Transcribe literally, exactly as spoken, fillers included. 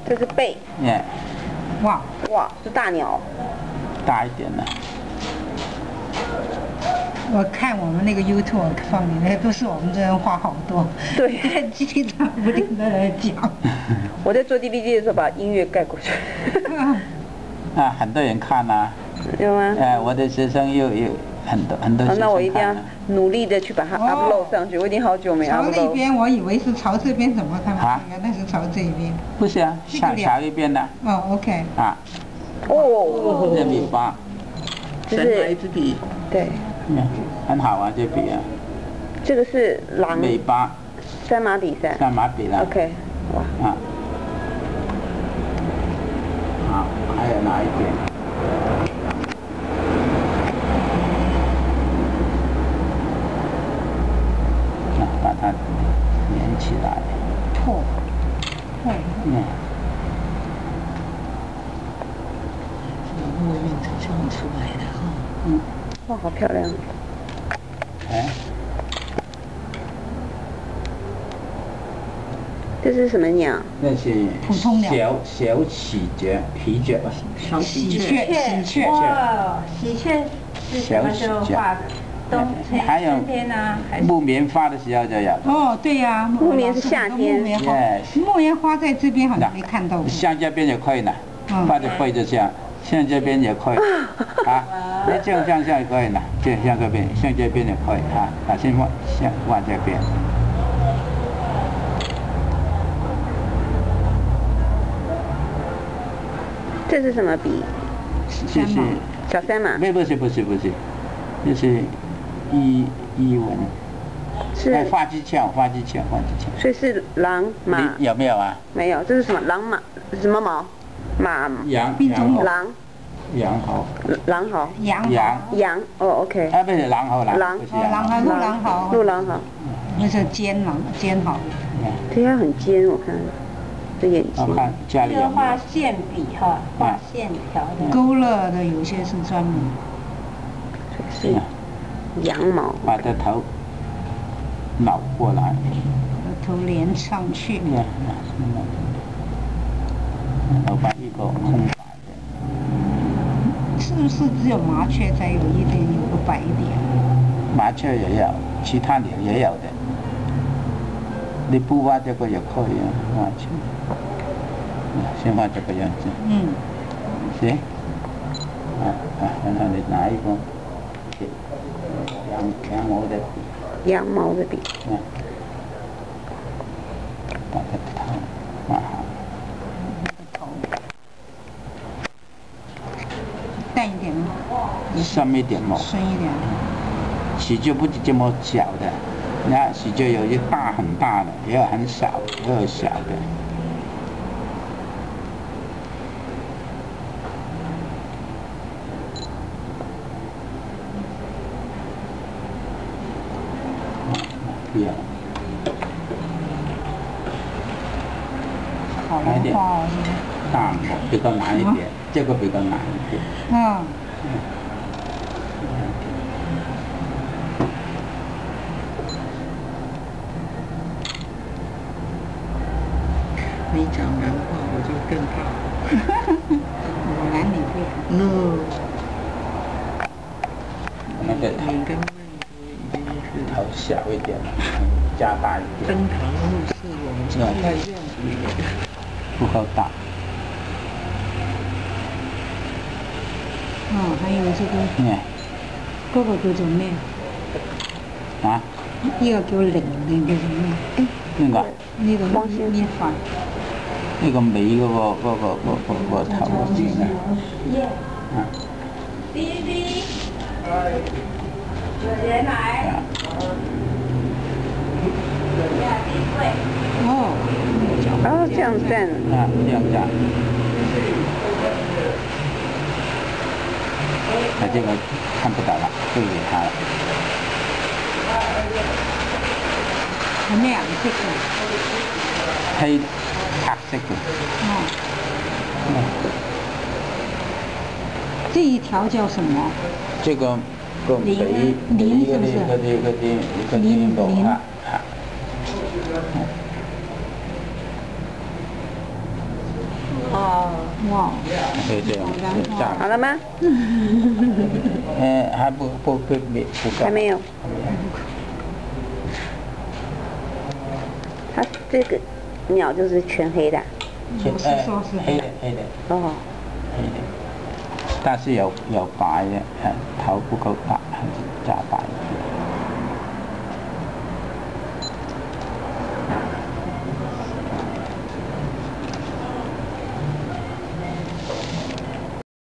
这是背。 耶。 哇哇，是大鸟。 大一点的。 我看我们那个 YouTube 放的那都是我们这人话好多。 对。 经常不停的来讲。 我在做 D V D 的时候把音乐盖过去。 啊，很多人看啊。 有吗？ 哎，我的学生又有很多很多学生看。 那我一定要努力的去把它 upload 上去，我已经好久没 upload。 朝那边，我以为是朝这边，怎么看不出来？原来是朝这边。 不是啊，朝朝一边的。 哦 ，OK。 啊。 哦。 这笔八。 这是哪一支笔？ 对。 嗯，很好啊，这笔啊。 这个是狼。 尾巴。 三马笔噻。 三马笔了。 OK。哇。 啊。好，还有哪一点？啊，把它连起来。 破。破。 嗯。 外面才这样出来的哈。 嗯。哇，好漂亮。 哎。 这是什么鸟？ 那是普通鸟。 小小喜鹊，喜鹊吧？ 小喜鹊，喜鹊。 哇，喜鹊是什么时候画的？冬天、春天啊，还是？ 木棉花的时候就有。 哦，对呀， 木棉是夏天。 木棉花，木棉花在这边好像没看到过。 像这边也可以呢，画的背就这样，像这边也可以。啊，那这样这样也可以呢，这样像这边，像这边也可以啊，啊，先画，先画这边。 这是什么笔？ 这是小三马。 不不是不是不是，这是一一文。是。画技巧，画技巧，画技巧。 所以是狼马。 有没有啊？ 没有，这是什么？狼马什么毛？马。 羊。羊。 狼。 羊猴。 狼猴。 羊。 羊。 羊。哦 ，OK。 啊，不是狼猴狼。 狼。 哦，狼猴，鹿狼猴。 鹿狼猴。 那是尖狼，尖猴。 对它很尖，我看。眼睛。 我看家里有。 画线笔哈，画线条的。 勾勒的有些是专门。 是羊毛。 把这头扭过来。 头连上去。 然后把一个空白的。 是不是只有麻雀才有一点有个白点？ 麻雀也有，其他鸟也有的。你不画这个也可以啊，画去。先画这个样子。 嗯。 行。啊啊，然后你拿一个羊羊毛的笔。 羊毛的笔。 嗯。把它头画好。 淡一点吗？ 深一点嘛。 深一点。 喜鹊不是这么小的。那喜鹊有些大很大的，也有很小，也有小的。不要。 好难画哦， 大比较难一点，这个比较难一点。 嗯。 你讲难话我就更怕。 我难你会。 no。 那个头跟曼谷已经是头小一点，加大一点。 登堂入室，我们住在院子里面。 不够大。 哦，还有这个。 嗯。 嗰個叫做咩？ 啊？ 呢個叫零定叫做咩？ 邊個？ 呢度呢塊。 呢個尾嗰個嗰個嗰個個頭先啊。啊。 滴滴。有人來。 哦。 哦，这样站。 啊，这样站。那这个看不到了，对给他了。 係咩顏色嘅？ 黑黑色嘅。 哦。這一條叫什麼？ 這個個尾尾嗰啲嗰啲嗰啲嗰啲毛啊啊。 哇， 可以这样，这样。 好了吗？ 呃，还不不不不不够。 还没有。它这个鸟就是全黑的。 我是说是黑的黑的。 哦。 黑的，但是有有白的，呃，头不够大，加白的。